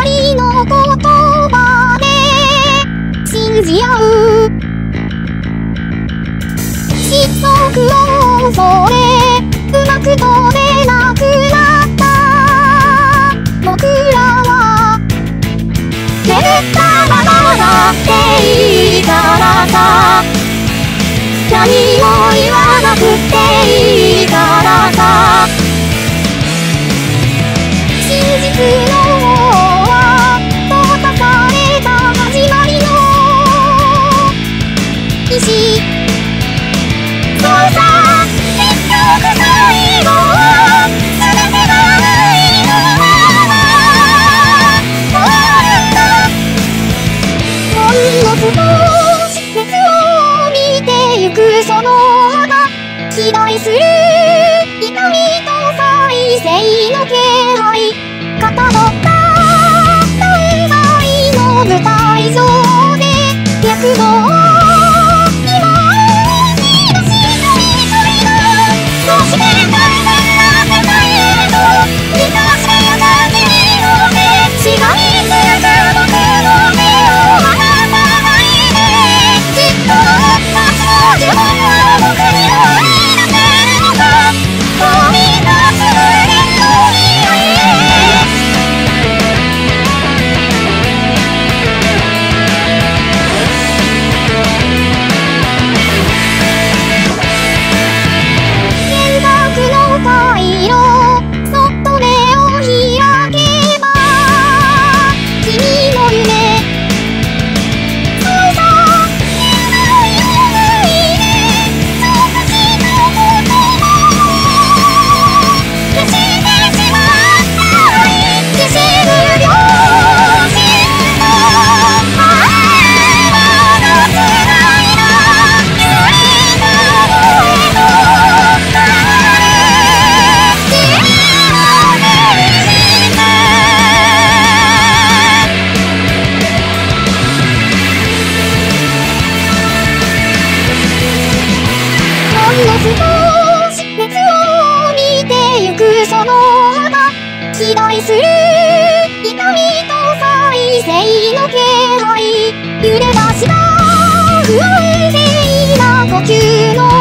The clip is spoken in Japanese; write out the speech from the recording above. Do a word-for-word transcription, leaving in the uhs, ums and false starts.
りの言葉で信じ合う失速を恐れうまく飛べなくなった僕らは眠ったままだっていいからさ何も言わなくていいからさ真実の方は閉ざされた始まりの石そうさ結局最後は全てが愛のまま終わるんだほんの少し熱を見てゆくその肌期待する痛みと再生の気配かたどった断崖の舞台上で躍動今を生み出した一人のそして完全な世界へと満たしてゆく君の手しがみつく僕の手を離さないできっと私の呪文は僕にもあり出せるのか飛び出す無限の未来へ選択の回路そっと目を開けば君の夢そうさ夢のようないでそうかしたことも消してしまった愛消し無病心のああまだ辛いな揺れた声の流れ君を手にしてほんの少し熱を見てゆくその肌期待する痛みと再生の気配揺れ出した不安定な呼吸の